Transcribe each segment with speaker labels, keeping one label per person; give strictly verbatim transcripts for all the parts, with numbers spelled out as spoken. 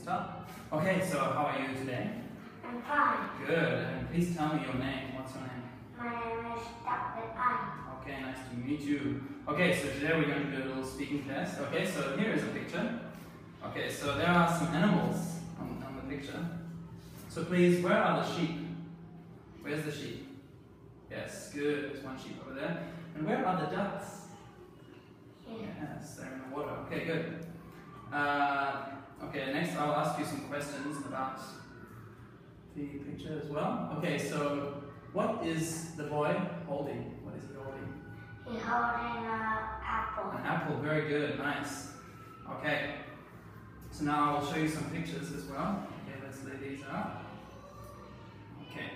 Speaker 1: start. Okay, so how are you today?
Speaker 2: I'm fine.
Speaker 1: Good. And please tell me your name. What's your name?
Speaker 2: My name is Doctor An.
Speaker 1: Okay, nice to meet you. Okay, so today we're going to do a little speaking test. Okay, so here is a picture. Okay, so there are some animals on, on the picture. So please, where are the sheep? Where's the sheep? Yes, good. There's one sheep over there. And where are the ducks?
Speaker 2: Here.
Speaker 1: Yes, they're in the water. Okay, good. Uh, okay, next I'll ask you some questions about the picture as well. Okay, so what is the boy holding? What is he holding?
Speaker 2: He's holding an apple.
Speaker 1: An apple, very good, nice. Okay, so now I'll show you some pictures as well. Okay, let's lay these out. Okay.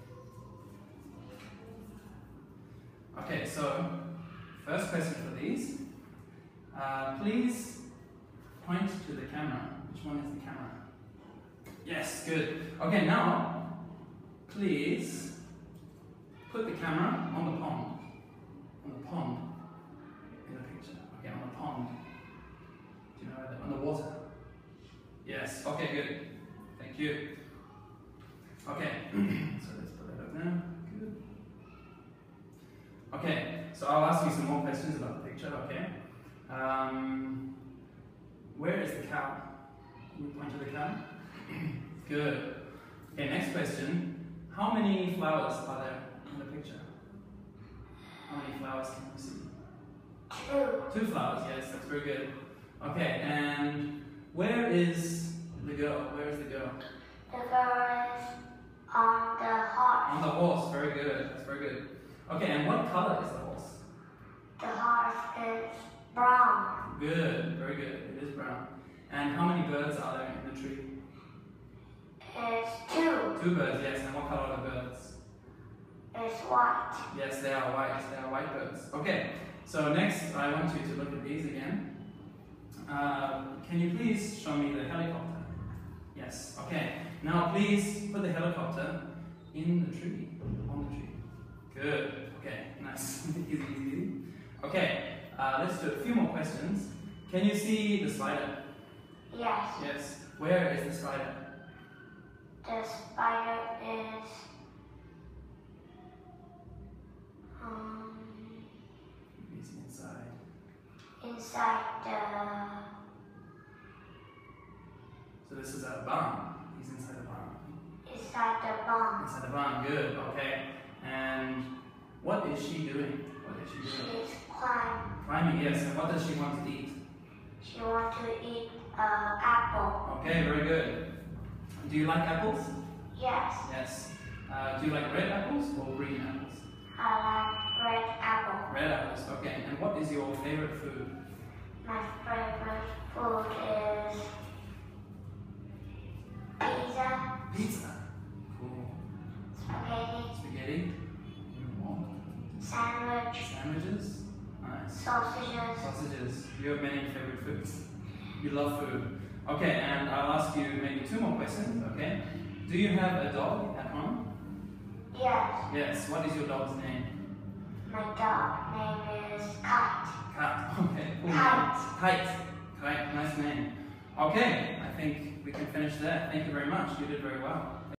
Speaker 1: Okay, so first question for these. Uh, please point to the camera. Which one is the camera? Yes, good. Okay, now please put the camera on the pond. On the pond in the picture. Okay, on the pond. Do you know where that? On the water. Yes. Okay, good. Thank you. Okay. So let's put that up now. Good. Okay. So I'll ask you some more questions about the picture. Okay. Um, where is the cow? Can you point to the cow? Good. Okay, next question. How many flowers are there in the picture? How many flowers can you see?
Speaker 2: Two.
Speaker 1: Two flowers, yes, that's very good. Okay, and where is the girl? Where is the girl?
Speaker 2: The girl is on the horse.
Speaker 1: On the horse, very good, that's very good. Okay, and what color is the horse?
Speaker 2: The horse is brown.
Speaker 1: Good, very good, it is brown. And how many birds are there in the tree?
Speaker 2: It's two.
Speaker 1: Two birds, yes, and what color are the birds?
Speaker 2: It's white.
Speaker 1: Yes, they are white, they are white birds. Okay, so next I want you to look at these again. Uh, can you please show me the helicopter? Yes, okay. Now please put the helicopter in the tree, on the tree. Good, okay, nice. Easy, easy, easy. Okay, uh, let's do a few more questions. Can you see the spider?
Speaker 2: Yes.
Speaker 1: Yes. Where is the spider?
Speaker 2: The spider is um,
Speaker 1: He's inside.
Speaker 2: inside the.
Speaker 1: So this is a barn. He's inside the barn.
Speaker 2: Inside the barn.
Speaker 1: Inside the barn, good, okay. And what is she doing? What is she doing?
Speaker 2: She's climbing.
Speaker 1: Climbing, yes. And what does she want to eat?
Speaker 2: She wants to eat an apple.
Speaker 1: Okay, very good. Do you like apples?
Speaker 2: Yes.
Speaker 1: Yes. Uh, do you like red apples or green apples?
Speaker 2: I like red apple.
Speaker 1: Red apples, okay. And what is your favorite food?
Speaker 2: My favorite food is pizza,
Speaker 1: Pizza. Cool.
Speaker 2: spaghetti,
Speaker 1: Spaghetti. More.
Speaker 2: sandwich,
Speaker 1: Sandwiches. Nice.
Speaker 2: sausages.
Speaker 1: Sausages. You have many favorite foods. You love food. Okay, and I'll ask you maybe two more questions, okay? Do you have a dog at home?
Speaker 2: Yes.
Speaker 1: Yes. What is your dog's name?
Speaker 2: My dog name is Kite.
Speaker 1: Cat. Okay. Cool.
Speaker 2: Kite.
Speaker 1: Kite. Kite. Nice name. Okay, I think we can finish there. Thank you very much. You did very well.